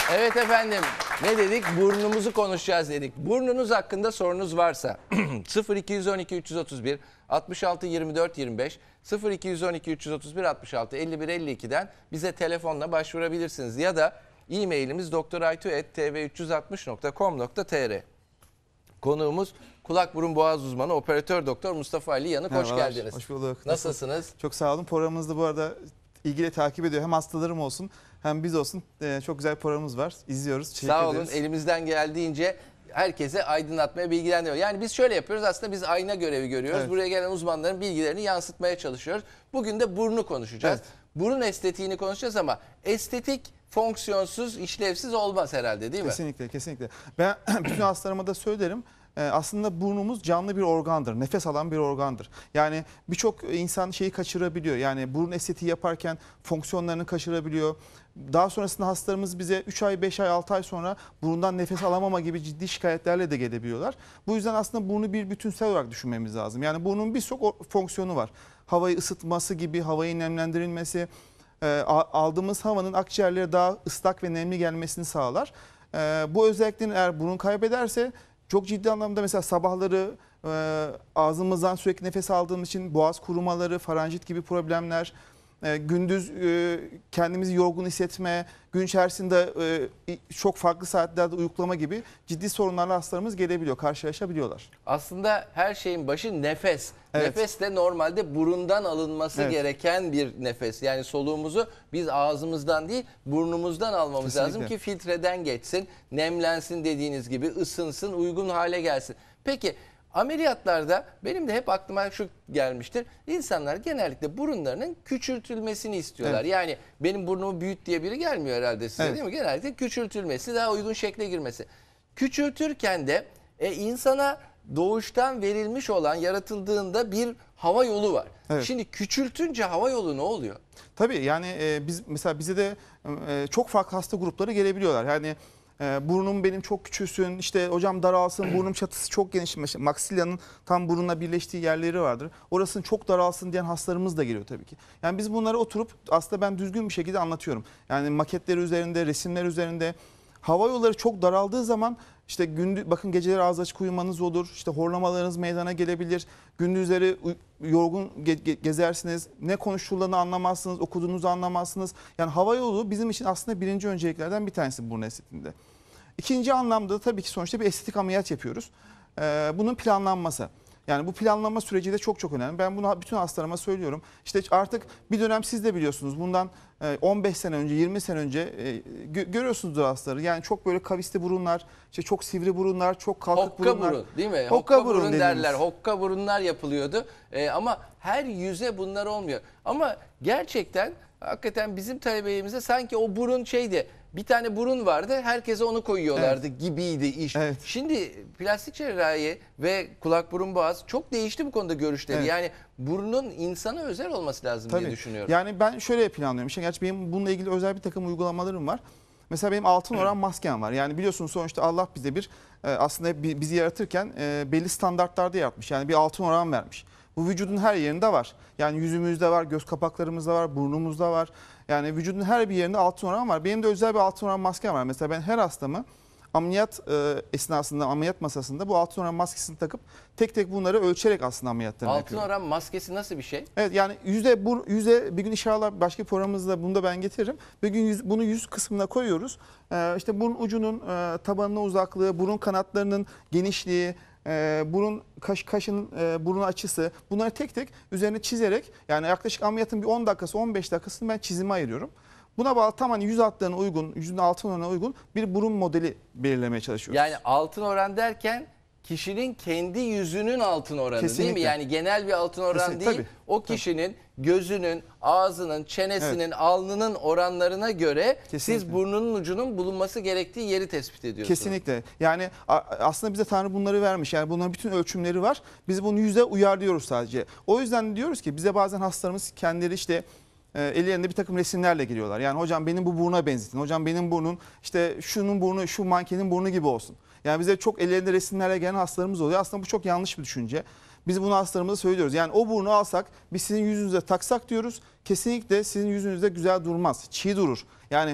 Evet efendim, ne dedik? Burnumuzu konuşacağız dedik. Burnunuz hakkında sorunuz varsa 0212 331 66 24 25 0212 331 66 51 52'den bize telefonla başvurabilirsiniz. Ya da e-mailimiz doktoraytu@tv360.com.tr. Konuğumuz kulak burun boğaz uzmanı operatör doktor Mustafa Ali Yanık. Hoş geldiniz. Hoş bulduk. Nasılsınız? Çok sağ olun. Programımızda bu arada ilgili takip ediyor. Hem hastalarım olsun hem biz olsun. Çok güzel programımız var. İzliyoruz. Sağ olun. Elimizden geldiğince herkese aydınlatmaya, bilgilendiriyor. Yani biz şöyle yapıyoruz. Aslında biz ayna görevi görüyoruz. Evet. Buraya gelen uzmanların bilgilerini yansıtmaya çalışıyoruz. Bugün de burnu konuşacağız. Evet. Burun estetiğini konuşacağız ama estetik fonksiyonsuz, işlevsiz olmaz herhalde, değil mi? Kesinlikle, kesinlikle. Ben bütün hastalarıma da söylerim. Aslında burnumuz canlı bir organdır. Nefes alan bir organdır. Yani birçok insan şeyi kaçırabiliyor. Yani burun estetiği yaparken fonksiyonlarını kaçırabiliyor. Daha sonrasında hastalarımız bize 3 ay, 5 ay, 6 ay sonra burundan nefes alamama gibi ciddi şikayetlerle de gelebiliyorlar. Bu yüzden aslında burnu bir bütünsel olarak düşünmemiz lazım. Yani burnun birçok fonksiyonu var. Havayı ısıtması gibi, havayı nemlendirilmesi, aldığımız havanın akciğerlere daha ıslak ve nemli gelmesini sağlar. Bu özelliklerini eğer burun kaybederse çok ciddi anlamda mesela sabahları ağzımızdan sürekli nefes aldığımız için boğaz kurumaları, faranjit gibi problemler, gündüz kendimizi yorgun hissetme, gün içerisinde çok farklı saatlerde uyuklama gibi ciddi sorunlarla hastalarımız gelebiliyor, karşılaşabiliyorlar. Aslında her şeyin başı nefes. Evet. Nefes de normalde burundan alınması gereken bir nefes. Yani soluğumuzu biz ağzımızdan değil burnumuzdan almamız lazım ki filtreden geçsin, nemlensin dediğiniz gibi, ısınsın, uygun hale gelsin. Peki ameliyatlarda benim de hep aklıma şu gelmiştir. İnsanlar genellikle burunlarının küçültülmesini istiyorlar. Evet. Yani benim burnumu büyüt diye biri gelmiyor herhalde size, değil mi? Genellikle küçültülmesi, daha uygun şekle girmesi. Küçültürken de insana doğuştan verilmiş olan, yaratıldığında bir hava yolu var. Evet. Şimdi küçültünce hava yolu ne oluyor? Tabii yani mesela bize de çok farklı hasta grupları gelebiliyorlar. Yani burnum benim çok küçülsün, işte hocam daralsın, burnum çatısı çok geniş. Maksilyanın tam burunla birleştiği yerleri vardır. Orasının çok daralsın diyen hastalarımız da geliyor tabii ki. Yani biz bunları oturup aslında ben düzgün bir şekilde anlatıyorum. Yani maketleri üzerinde, resimler üzerinde. Hava yolları çok daraldığı zaman işte bakın geceleri ağız açık uyumanız olur, işte horlamalarınız meydana gelebilir, gündüzleri yorgun gezersiniz, ne konuşulduğunu anlamazsınız, okuduğunuzu anlamazsınız. Yani hava yolu bizim için aslında birinci önceliklerden bir tanesi burun estetiğinde. İkinci anlamda tabii ki sonuçta bir estetik ameliyat yapıyoruz. Bunun planlanması. Yani bu planlama süreci de çok önemli. Ben bunu bütün hastalarıma söylüyorum. İşte artık bir dönem siz de biliyorsunuz bundan 15 sene önce, 20 sene önce görüyorsunuzdur hastaları. Yani çok böyle kavisli burunlar, işte çok sivri burunlar, çok kalkık burunlar. Hokka burun değil mi? Hokka burun derler. Hokka burunlar yapılıyordu. Ama her yüze bunlar olmuyor. Ama gerçekten hakikaten bizim talebelerimizde sanki o burun şeydi. Bir tane burun vardı, herkese onu koyuyorlardı gibiydi iş. Evet. Şimdi plastik cerrahi ve kulak burun boğaz çok değişti bu konuda görüşleri. Evet. Yani burnun insana özel olması lazım diye düşünüyorum. Yani ben şöyle planlıyorum. Gerçi benim bununla ilgili özel bir takım uygulamalarım var. Mesela benim altın oran maskem var. Yani biliyorsunuz sonuçta Allah bize aslında bizi yaratırken belli standartlarda yaratmış. Yani bir altın oran vermiş. Bu vücudun her yerinde var. Yani yüzümüzde var, göz kapaklarımızda var, burnumuzda var. Yani vücudun her bir yerinde altın oran var. Benim de özel bir altın oran maskem var. Mesela ben her hastamı ameliyat esnasında, ameliyat masasında bu altın oran maskesini takıp tek tek bunları ölçerek aslında ameliyatlarını yapıyorum. Altın oran maskesi nasıl bir şey? Evet yani yüze bir gün inşallah başka programımızda bunu da ben getiririm. Bir gün bunu yüz kısmına koyuyoruz. İşte burun ucunun tabanına uzaklığı, burun kanatlarının genişliği, burun kaşın burun açısı, bunları tek tek üzerine çizerek, yani yaklaşık ameliyatın bir 10 dakikası 15 dakikasını ben çizime ayırıyorum. Buna bağlı tam yüz hatlarına uygun, yüzün altın oranına uygun bir burun modeli belirlemeye çalışıyoruz. Yani altın oran derken kişinin kendi yüzünün altın oranı. Kesinlikle. Değil mi? Yani genel bir altın oran kesinlikle değil. Tabii. O kişinin gözünün, ağzının, çenesinin, alnının oranlarına göre kesinlikle siz burnunun ucunun bulunması gerektiği yeri tespit ediyorsunuz. Kesinlikle. Yani aslında bize Tanrı bunları vermiş. Yani bunların bütün ölçümleri var. Biz bunu yüze uyarlıyoruz sadece. O yüzden diyoruz ki bize bazen hastalarımız kendileri işte ellerinde bir takım resimlerle geliyorlar. Yani hocam benim bu buruna benzetin. Hocam benim burnum işte şunun burnu, şu mankenin burnu gibi olsun. Yani bize çok ellerinde resimlerle gelen hastalarımız oluyor. Aslında bu çok yanlış bir düşünce. Biz bunu hastalarımıza söylüyoruz. Yani o burnu alsak, biz sizin yüzünüze taksak diyoruz. Kesinlikle sizin yüzünüzde güzel durmaz. Çiğ durur. Yani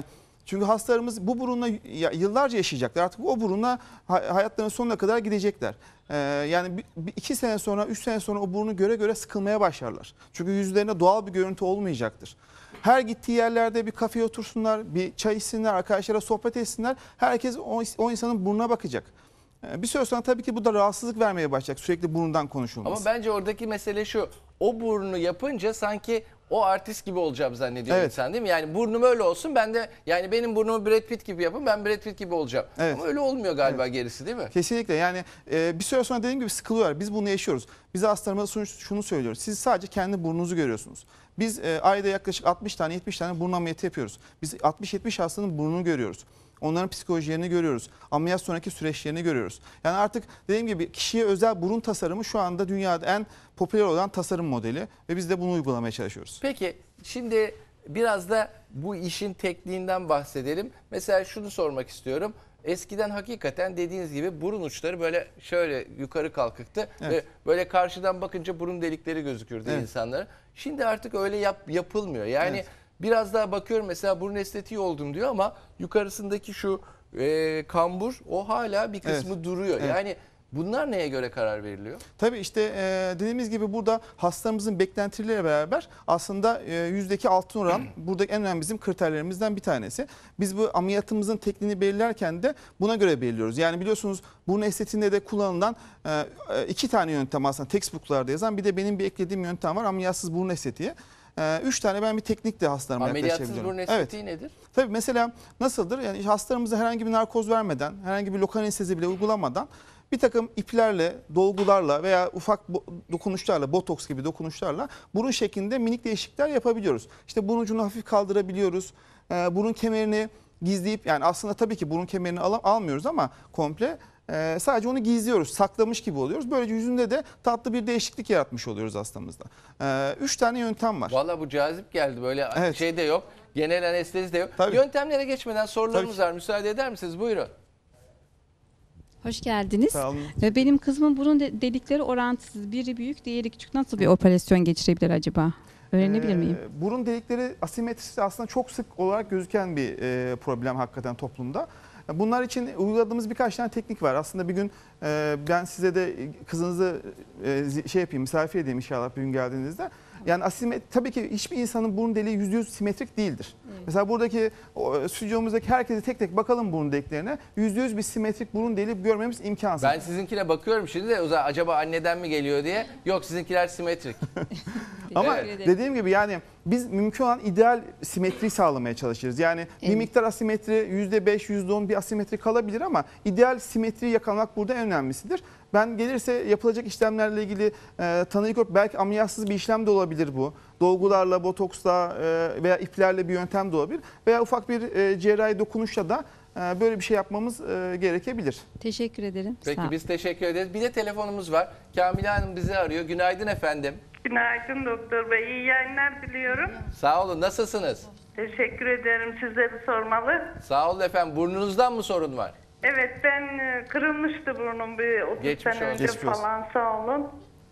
Çünkü hastalarımız bu burunla yıllarca yaşayacaklar. Artık o burunla hayatlarının sonuna kadar gidecekler. Yani 2 sene sonra, 3 sene sonra o burnu göre göre sıkılmaya başlarlar. Çünkü yüzlerinde doğal bir görüntü olmayacaktır. Her gittiği yerlerde bir kafeye otursunlar, bir çay içsinler, arkadaşlara sohbet etsinler. Herkes o insanın burnuna bakacak. Bir süre sonra tabii ki bu da rahatsızlık vermeye başlayacak. Sürekli burnundan konuşulması. Ama bence oradaki mesele şu. O burnu yapınca sanki o artist gibi olacağım zannediyor insan, değil mi? Yani burnum öyle olsun, ben de yani benim burnumu Brad Pitt gibi yapın, ben Brad Pitt gibi olacağım. Evet. Ama öyle olmuyor galiba gerisi, değil mi? Kesinlikle, yani bir süre sonra dediğim gibi sıkılıyorlar. Biz bunu yaşıyoruz. Biz hastalarımıza şunu söylüyoruz. Siz sadece kendi burnunuzu görüyorsunuz. Biz ayda yaklaşık 60 tane 70 tane burun ameliyatı yapıyoruz. Biz 60-70 hastanın burnunu görüyoruz. Onların psikolojilerini görüyoruz. Ameliyat sonraki süreçlerini görüyoruz. Yani artık dediğim gibi kişiye özel burun tasarımı şu anda dünyada en popüler olan tasarım modeli ve biz de bunu uygulamaya çalışıyoruz. Peki şimdi biraz da bu işin tekniğinden bahsedelim. Mesela şunu sormak istiyorum. Eskiden hakikaten dediğiniz gibi burun uçları böyle şöyle yukarı kalkıktı. Evet. Ve böyle karşıdan bakınca burun delikleri gözükürdü insanlara. Şimdi artık öyle yapılmıyor. Yani biraz daha bakıyorum, mesela burun estetiği oldum diyor ama yukarısındaki şu kambur, o hala bir kısmı duruyor. Evet. Yani bunlar neye göre karar veriliyor? Tabii işte dediğimiz gibi burada hastalarımızın beklentileriyle beraber aslında yüzdeki altın oran burada en önemli bizim kriterlerimizden bir tanesi. Biz bu ameliyatımızın tekniğini belirlerken de buna göre belirliyoruz. Yani biliyorsunuz burun estetiğinde de kullanılan 2 tane yöntem aslında textbook'larda yazan, bir de benim bir eklediğim yöntem var, ameliyatsız burun estetiği. 3 tane ben bir teknikle hastalarıma yaklaşabiliyorum. Ameliyatsız burun estetiği nedir? Tabii mesela nasıldır? Yani hastalarımıza herhangi bir narkoz vermeden, herhangi bir lokal anestezi bile uygulamadan bir takım iplerle, dolgularla veya ufak dokunuşlarla, botoks gibi dokunuşlarla burun şeklinde minik değişiklikler yapabiliyoruz. İşte burun ucunu hafif kaldırabiliyoruz. Burun kemerini gizleyip, yani aslında tabii ki burun kemerini almıyoruz ama komple sadece onu gizliyoruz, saklamış gibi oluyoruz. Böylece yüzünde de tatlı bir değişiklik yaratmış oluyoruz hastamızda. 3 tane yöntem var. Vallahi bu cazip geldi. Böyle şey de yok. Genel anestezi de yok. Tabii. Yöntemlere geçmeden sorularımız var. Müsaade eder misiniz? Buyurun. Hoş geldiniz. Sağ olun. Benim kızımın burun delikleri orantısız. Biri büyük, diğeri küçük. Nasıl bir operasyon geçirebilir acaba? Öğrenebilir miyim? Burun delikleri asimetrisi aslında çok sık olarak gözüken bir problem hakikaten toplumda. Bunlar için uyguladığımız birkaç tane teknik var. Aslında bir gün ben size de kızınızı misafir edeyim inşallah bir gün geldiğinizde. Yani tabii ki hiçbir insanın burun deliği %100 simetrik değildir. Evet. Mesela buradaki stüdyomuzdaki herkese tek tek bakalım burun deliklerine. %100 bir simetrik burun deliği görmemiz imkansız. Ben sizinkine bakıyorum şimdi de acaba anneden mi geliyor diye. Yok, sizinkiler simetrik. Ama dediğim gibi yani biz mümkün olan ideal simetriyi sağlamaya çalışırız. Yani bir miktar asimetri, %5, %10 bir asimetri kalabilir ama ideal simetriyi yakalamak burada en önemlisidir. Ben gelirse yapılacak işlemlerle ilgili tanıyı görüp belki ameliyatsız bir işlem de olabilir bu. Dolgularla, botoksla veya iplerle bir yöntem de olabilir. Veya ufak bir cerrahi dokunuşla da böyle bir şey yapmamız gerekebilir. Teşekkür ederim. Peki biz teşekkür ederiz. Bir de telefonumuz var. Kamile Hanım bizi arıyor. Günaydın efendim. Günaydın doktor bey. İyi yayınlar diliyorum. Sağ olun. Nasılsınız? Teşekkür ederim. Sizleri sormalı. Sağ olun efendim. Burnunuzdan mı sorun var? Evet, ben kırılmıştı burnum bir 30 Geçmiş sene önce olsun. falan, sağ olun.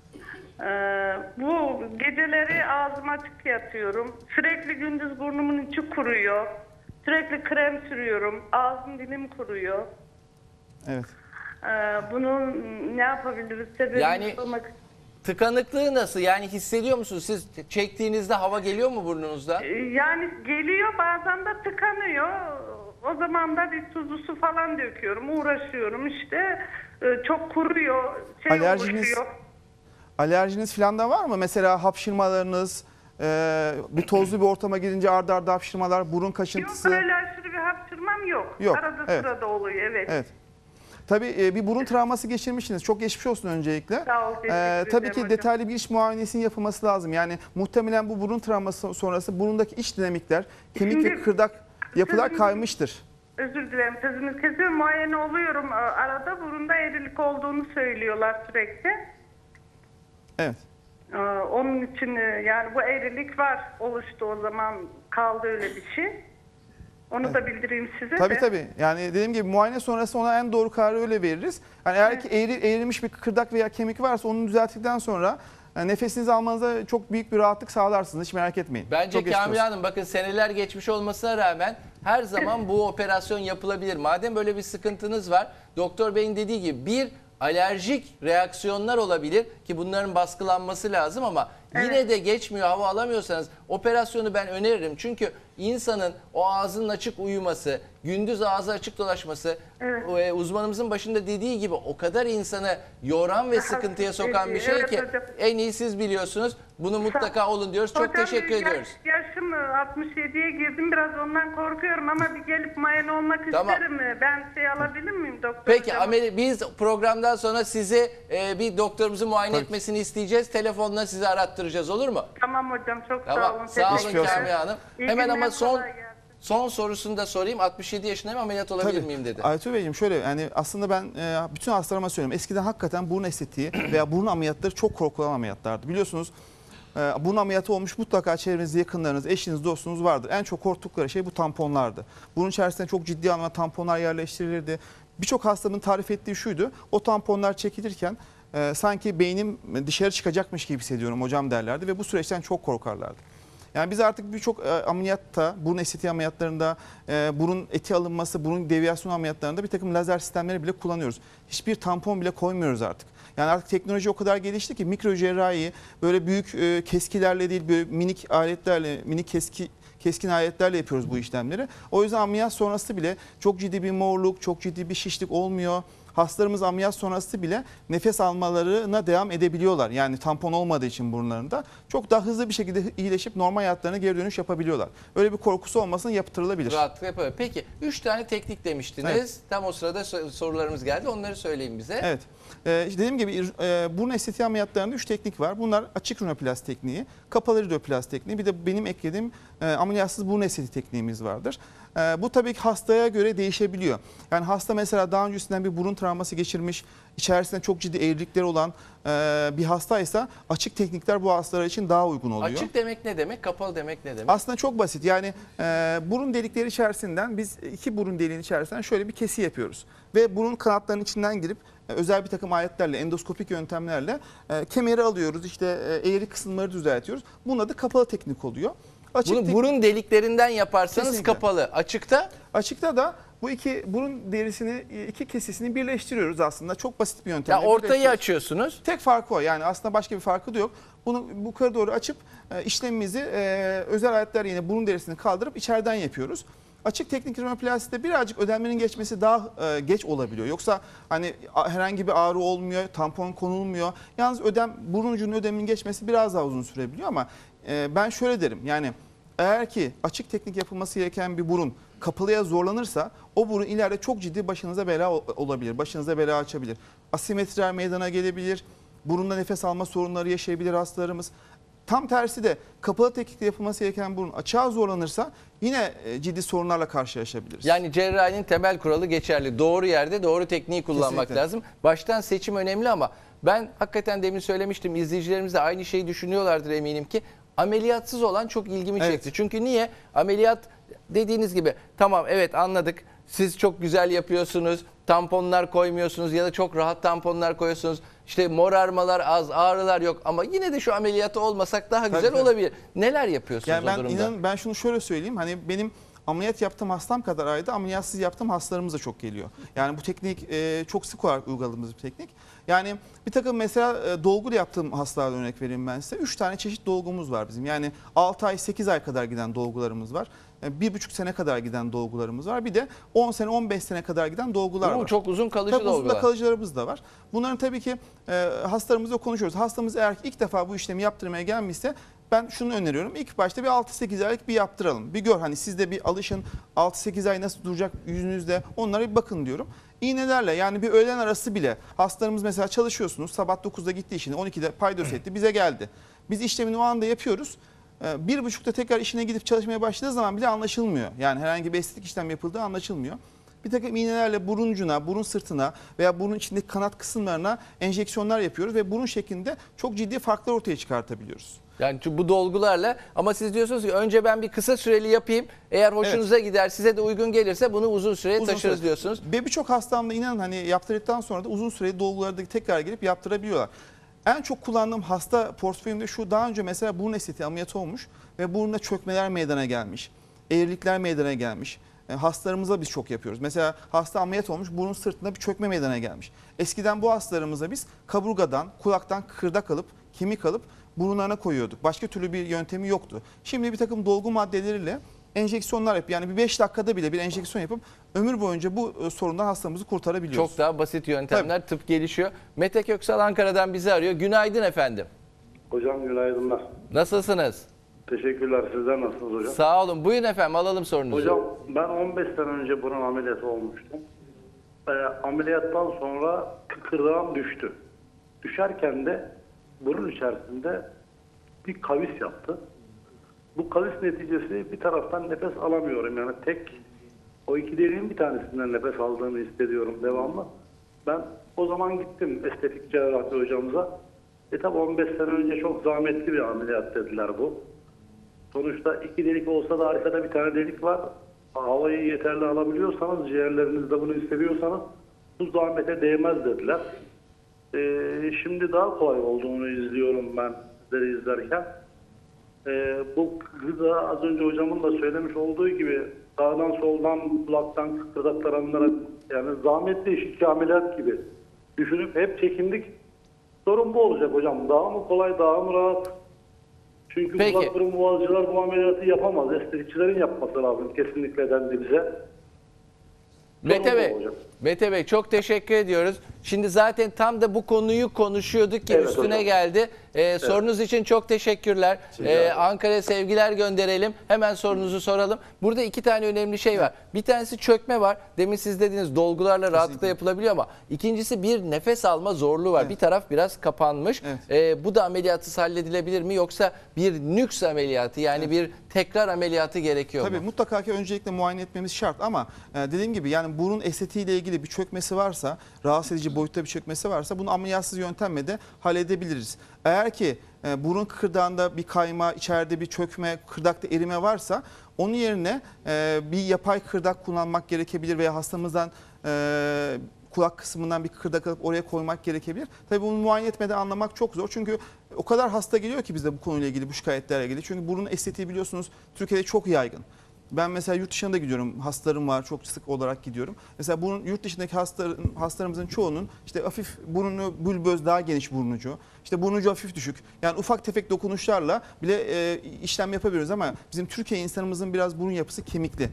Bu geceleri ağzım açık yatıyorum. Sürekli gündüz burnumun içi kuruyor. Sürekli krem sürüyorum. Ağzım dilim kuruyor. Evet. Bunun ne yapabiliriz? Sebebini Yani sormak. tıkanıklığı nasıl? Yani hissediyor musunuz? Siz çektiğinizde hava geliyor mu burnunuzda? Yani geliyor, bazen de tıkanıyor. O zaman da bir tuzlu su falan döküyorum, uğraşıyorum işte. Çok kuruyor, oluşuyor. Alerjiniz falan da var mı? Mesela hapşırmalarınız, bir tozlu bir ortama girince arda arda hapşırmalar, burun kaşıntısı. Yok, böyle aşırı bir hapşırmam yok. Arada sırada oluyor, evet. Tabii bir burun travması geçirmişsiniz. Çok geçmiş olsun öncelikle. Sağ ol, teşekkür tabii ederim ki hocam. detaylı bir iç muayenesinin yapılması lazım. Yani muhtemelen bu burun travması sonrası burundaki iç dinamikler, kemik ve kıkırdak yapılar kaymıştır. Özür dilerim, sözünü kesiyorum. Muayene oluyorum. Arada burunda eğrilik olduğunu söylüyorlar sürekli. Evet. Onun için yani bu eğrilik var, oluştu, o zaman kaldı öyle bir şey. Onu da bildireyim size de. Tabii. Yani dediğim gibi muayene sonrası ona en doğru kararı öyle veririz. Yani eğer ki eğrilmiş bir kıkırdak veya kemik varsa onu düzelttikten sonra nefesinizi almanıza çok büyük bir rahatlık sağlarsınız. Hiç merak etmeyin. Bence çok Kamile Hanım bakın seneler geçmiş olmasına rağmen her zaman bu operasyon yapılabilir. Madem böyle bir sıkıntınız var, doktor beyin dediği gibi bir alerjik reaksiyonlar olabilir ki bunların baskılanması lazım ama yine de geçmiyor, hava alamıyorsanız operasyonu ben öneririm. Çünkü insanın o ağzının açık uyuması, gündüz ağzı açık dolaşması, uzmanımızın başında dediği gibi o kadar insanı yoran ve sıkıntıya sokan bir şey ki en iyi siz biliyorsunuz. Bunu mutlaka olun diyoruz. Çok teşekkür ediyoruz. Yaşım 67'ye girdim. Biraz ondan korkuyorum ama bir gelip muayene olmak isterim. Ben şey alabilir miyim doktor? Peki biz programdan sonra sizi bir doktorumuzun muayene etmesini isteyeceğiz. Telefonla sizi arattıracağız, olur mu? Tamam hocam, çok sağ Tamam. olun. Sağ olun Teşekkür Kamil Hanım. İyi Hemen günler, ama kolay gelsin. son sorusunu da sorayım. 67 yaşındayım, ameliyat olabilir miyim dedi. Aytuğ Beyciğim şöyle, yani aslında ben bütün hastalarıma söylüyorum. Eskiden hakikaten burun estetiği veya burun ameliyatları çok korkulan ameliyatlardı. Biliyorsunuz burun ameliyatı olmuş mutlaka çevrenizde yakınlarınız, eşiniz, dostunuz vardır. En çok korktukları şey bu tamponlardı. Bunun içerisinde çok ciddi anlamda tamponlar yerleştirilirdi. Birçok hastanın tarif ettiği şuydu: o tamponlar çekilirken sanki beynim dışarı çıkacakmış gibi hissediyorum hocam derlerdi ve bu süreçten çok korkarlardı. Yani biz artık birçok ameliyatta, burun estetiği ameliyatlarında, burun eti alınması, burun deviyasyon ameliyatlarında bir takım lazer sistemleri bile kullanıyoruz. Hiçbir tampon bile koymuyoruz artık. Yani artık teknoloji o kadar gelişti ki mikro cerrahi böyle büyük keskilerle değil, böyle minik aletlerle, minik keskin aletlerle yapıyoruz bu işlemleri. O yüzden ameliyat sonrası bile çok ciddi bir morluk, çok ciddi bir şişlik olmuyor. Hastalarımız ameliyat sonrası bile nefes almalarına devam edebiliyorlar. Yani tampon olmadığı için burunlarında çok daha hızlı bir şekilde iyileşip normal hayatlarına geri dönüş yapabiliyorlar. Öyle bir korkusu olmasın, yaptırılabilir. Rahatlıkla yapabilir. Peki 3 tane teknik demiştiniz. Evet. Tam o sırada sorularımız geldi. Onları söyleyin bize. Evet. İşte dediğim gibi burun estetiği ameliyatlarında 3 teknik var. Bunlar açık rinoplasti tekniği, kapalı rinoplasti tekniği, bir de benim eklediğim ameliyatsız burun estetiği tekniğimiz vardır. Bu tabii ki hastaya göre değişebiliyor. Yani hasta mesela daha öncesinden bir burun travması geçirmiş, içerisinde çok ciddi eğrilikler olan bir hastaysa açık teknikler bu hastalar için daha uygun oluyor. Açık demek ne demek? Kapalı demek ne demek? Aslında çok basit. Yani burun delikleri içerisinden biz iki burun deliğin içerisinden şöyle bir kesi yapıyoruz. Ve burun kanatlarının içinden girip özel bir takım aletlerle, endoskopik yöntemlerle kemeri alıyoruz. İşte eğri kısımları düzeltiyoruz. Bunun adı kapalı teknik oluyor. Bunu burun deliklerinden yaparsanız Kesinlikle. kapalı. Açıkta? Açıkta da bu iki burun derisini, iki kesesini birleştiriyoruz aslında. Çok basit bir yöntemle. Ya ortayı birleştiriyoruz. açıyorsunuz. Tek farkı o. Yani aslında başka bir farkı da yok. Bunu bu koridoru açıp işlemimizi özel aletler yine burun derisini kaldırıp içeriden yapıyoruz. Açık teknik rinoplastisinde birazcık ödemlerin geçmesi daha geç olabiliyor. Yoksa hani herhangi bir ağrı olmuyor, tampon konulmuyor. Yalnız burun ucunun ödeminin geçmesi biraz daha uzun sürebiliyor ama ben şöyle derim. Yani eğer ki açık teknik yapılması gereken bir burun kapalıya zorlanırsa o burun ileride çok ciddi başınıza bela olabilir. Başınıza bela açabilir. Asimetriler meydana gelebilir. Burunda nefes alma sorunları yaşayabilir hastalarımız. Tam tersi de kapalı teknikle yapılması gereken burun açığa zorlanırsa yine ciddi sorunlarla karşılaşabiliriz. Yani cerrahinin temel kuralı geçerli. Doğru yerde doğru tekniği kullanmak Kesinlikle. lazım. Baştan seçim önemli ama ben hakikaten demin söylemiştim. İzleyicilerimiz de aynı şeyi düşünüyorlardır eminim ki. Ameliyatsız olan çok ilgimi çekti. Evet. Çünkü niye? Ameliyat dediğiniz gibi tamam evet anladık. Siz çok güzel yapıyorsunuz. Tamponlar koymuyorsunuz ya da çok rahat tamponlar koyuyorsunuz. İşte morarmalar az, ağrılar yok ama yine de şu ameliyatı olmasak daha güzel Tabii. olabilir. Neler yapıyorsunuz Yani o durumda? ben şunu şöyle söyleyeyim. Hani benim ameliyat yaptığım hastam kadar ayda ameliyatsız yaptığım hastalarımız da çok geliyor. Yani bu teknik çok sık olarak uyguladığımız bir teknik. Yani bir takım mesela dolgu yaptığım hastalara örnek vereyim ben size. 3 tane çeşit dolgumuz var bizim. Yani 6 ay 8 ay kadar giden dolgularımız var. 1,5 sene kadar giden dolgularımız var. Bir de 10 sene 15 sene kadar giden dolgular var. Çok uzun kalıcı Tabii uzun da dolgular. kalıcılarımız da var. Bunların tabii ki hastalarımızla konuşuyoruz. Hastamız eğer ilk defa bu işlemi yaptırmaya gelmişse ben şunu öneriyorum. İlk başta bir 6-8 aylık bir yaptıralım. Bir gör hani siz de bir alışın. 6-8 ay nasıl duracak yüzünüzde, onlara bir bakın diyorum. İğnelerle yani bir öğlen arası bile hastalarımız mesela çalışıyorsunuz. Sabah 9'da gitti işine, 12'de paydos etti, bize geldi. Biz işlemini o anda yapıyoruz. 1,5'da tekrar işine gidip çalışmaya başladığı zaman bile anlaşılmıyor. Yani herhangi bir estetik işlem yapıldığı anlaşılmıyor. Bir takım iğnelerle burun ucuna, burun sırtına veya burun içindeki kanat kısımlarına enjeksiyonlar yapıyoruz ve burun şeklinde çok ciddi farklar ortaya çıkartabiliyoruz. Yani bu dolgularla ama siz diyorsunuz ki önce ben bir kısa süreli yapayım. Eğer hoşunuza gider, size de uygun gelirse bunu uzun süreye taşırız diyorsunuz. Ve birçok hastamda inanın hani yaptırdıktan sonra da uzun süreli dolguları da tekrar gelip yaptırabiliyorlar. En çok kullandığım hasta portföyümde şu: daha önce mesela burun estetiği ameliyatı olmuş ve burnunda çökmeler meydana gelmiş. Eğrilikler meydana gelmiş. hastalarımıza biz çok yapıyoruz. Mesela hasta ameliyat olmuş, burun sırtında bir çökme meydana gelmiş. Eskiden bu hastalarımıza biz kaburgadan, kulaktan kıkırdak alıp, kemik alıp burunlarına koyuyorduk. Başka türlü bir yöntemi yoktu. Şimdi bir takım dolgu maddeleriyle enjeksiyonlar yapıp, yani bir 5 dakikada bile bir enjeksiyon yapıp ömür boyunca bu sorundan hastamızı kurtarabiliyoruz. Çok daha basit yöntemler, tıp gelişiyor. Mete Köksal Ankara'dan bizi arıyor. Günaydın efendim. Hocam günaydınlar. Nasılsınız? Teşekkürler. Sizler nasılsınız hocam? Sağ olun. Buyurun efendim, alalım sorunuzu. Hocam ben 15 sene önce burun ameliyatı olmuştum. Ameliyattan sonra kıkırdağım düştü. Düşerken de burun içerisinde bir kavis yaptı. Bu kavis neticesi bir taraftan nefes alamıyorum. Yani o iki deliğin bir tanesinden nefes aldığını hissediyorum devamlı. Ben o zaman gittim estetik cerrahi hocamıza. Tabi 15 sene önce çok zahmetli bir ameliyat dediler bu. Sonuçta iki delik olsa da arkada bir tane delik var. Havayı yeterli alabiliyorsanız, ciğerlerinizde bunu hissediyorsanız bu zahmete değmez dediler. Şimdi daha kolay olduğunu izliyorum ben sizleri izlerken. Bu gıda az önce hocamın da söylemiş olduğu gibi sağdan soldan kulaktan kıkırdaklar alınarak, yani zahmetli iş, iki ameliyat gibi düşünüp hep çekindik. Sorun bu olacak hocam. Daha mı kolay, daha mı rahat? Çünkü Peki. kulak burun boğazcılar bu ameliyatı yapamaz. Estetikçilerin yapması lazım kesinlikle dendi bize. Mete Bey çok teşekkür ediyoruz. Şimdi zaten tam da bu konuyu konuşuyorduk ki Evet üstüne hocam. geldi. Sorunuz için çok teşekkürler. Ankara'ya sevgiler gönderelim. Hemen sorunuzu soralım. Burada iki tane önemli şey var. Bir tanesi çökme var. Demin siz dediniz dolgularla rahatlıkla yapılabiliyor ama ikincisi bir nefes alma zorluğu var. Evet. Bir taraf biraz kapanmış. Bu da ameliyatsız halledilebilir mi yoksa bir nüks ameliyatı yani bir tekrar ameliyatı gerekiyor Tabii mu? mutlaka ki öncelikle muayene etmemiz şart ama dediğim gibi yani burun estetiğiyle ilgili bir çökmesi varsa, rahatsız edici boyutta bir çökmesi varsa bunu ameliyatsız yöntemle de halledebiliriz. Eğer ki burun kıkırdağında bir kayma, içeride bir çökme, kıkırdakta erime varsa onun yerine bir yapay kıkırdak kullanmak gerekebilir veya hastamızdan kulak kısmından bir kıkırdak alıp oraya koymak gerekebilir. Tabii bunu muayene etmeden anlamak çok zor. Çünkü o kadar hasta geliyor ki bize bu konuyla ilgili, bu şikayetlerle ilgili. Çünkü burun estetiği biliyorsunuz Türkiye'de çok yaygın. Ben mesela yurt dışına da gidiyorum. Hastalarım var. Çok sık olarak gidiyorum. Mesela bunun yurt dışındaki hastalarımızın çoğunun işte hafif burnu bülböz, daha geniş burnucu. İşte burnucu hafif düşük. Yani ufak tefek dokunuşlarla bile işlem yapabiliyoruz ama bizim Türkiye insanımızın biraz burun yapısı kemikli.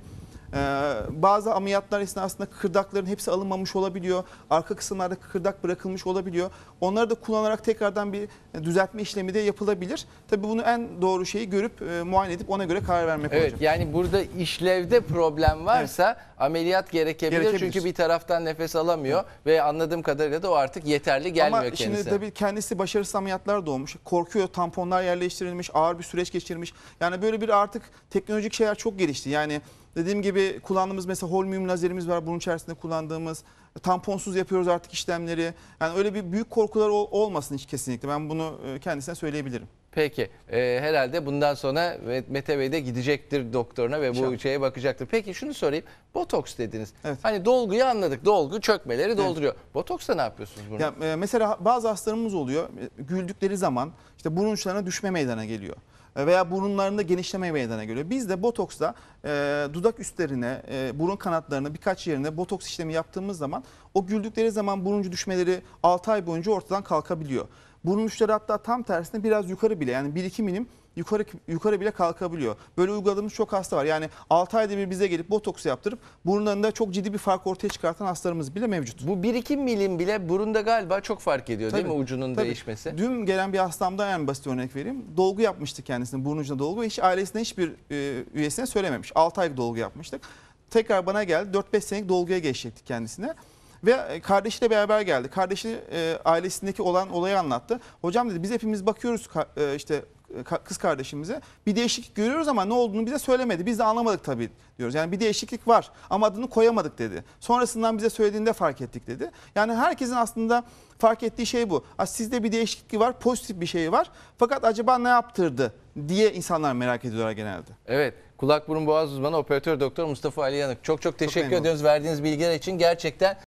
Bazı ameliyatlar esnasında kıkırdakların hepsi alınmamış olabiliyor. Arka kısımlarda kıkırdak bırakılmış olabiliyor. Onları da kullanarak tekrardan bir düzeltme işlemi de yapılabilir. Tabii bunu en doğru şeyi görüp muayene edip ona göre karar vermek Evet, olacak. yani burada işlevde problem varsa ameliyat gerekebilir. Çünkü bir taraftan nefes alamıyor ve anladığım kadarıyla da o artık yeterli gelmiyor ama kendisine. şimdi tabii kendisi başarısız ameliyatlar da olmuş. Korkuyor, tamponlar yerleştirilmiş, ağır bir süreç geçirmiş. Yani böyle bir artık teknolojik şeyler çok gelişti. Yani dediğim gibi kullandığımız mesela holmium lazerimiz var, bunun içerisinde kullandığımız. Tamponsuz yapıyoruz artık işlemleri. Yani öyle bir büyük korkular olmasın hiç kesinlikle. Ben bunu kendisine söyleyebilirim. Peki herhalde bundan sonra Mete Bey de gidecektir doktoruna ve bu İnşallah. şeye bakacaktır. Peki şunu sorayım. Botoks dediniz. Evet. Hani dolguyu anladık. Dolgu çökmeleri dolduruyor. Botoksta ne yapıyorsunuz bunu? Ya, mesela bazı hastalarımız oluyor. Güldükleri zaman işte burun uçlarına düşme meydana geliyor. Veya burunlarında genişleme meydana geliyor. Biz de botoksla dudak üstlerine, burun kanatlarına birkaç yerine botoks işlemi yaptığımız zaman o güldükleri zaman buruncu düşmeleri 6 ay boyunca ortadan kalkabiliyor. Burun uçları hatta tam tersine biraz yukarı bile, yani 1-2 milim yukarı bile kalkabiliyor. Böyle uyguladığımız çok hasta var. Yani 6 ayda bir bize gelip botoks yaptırıp burunlarında çok ciddi bir fark ortaya çıkartan hastalarımız bile mevcut. Bu 1-2 milim bile burunda galiba çok fark ediyor değil mi ucunun değişmesi? Dün gelen bir hastamda en basit örnek vereyim. Dolgu yapmıştık kendisine, burun ucuna dolgu. Hiç ailesine hiçbir üyesine söylememiş. 6 aylık dolgu yapmıştık. Tekrar bana geldi. 4-5 senelik dolguya geçecektik kendisine. Ve kardeşiyle beraber geldi. Kardeşi ailesindeki olan olayı anlattı. Hocam dedi biz hepimiz bakıyoruz işte kız kardeşimize. Bir değişiklik görüyoruz ama ne olduğunu bize söylemedi. Biz de anlamadık tabii diyoruz. Yani bir değişiklik var ama adını koyamadık dedi. Sonrasından bize söylediğinde fark ettik dedi. Yani herkesin aslında fark ettiği şey bu. Sizde bir değişiklik var, pozitif bir şey var. Fakat acaba ne yaptırdı diye insanlar merak ediyorlar genelde. Evet. Kulak burun boğaz uzmanı operatör doktor Mustafa Ali Yanık. Çok teşekkür memnun ediyoruz verdiğiniz bilgiler için. Gerçekten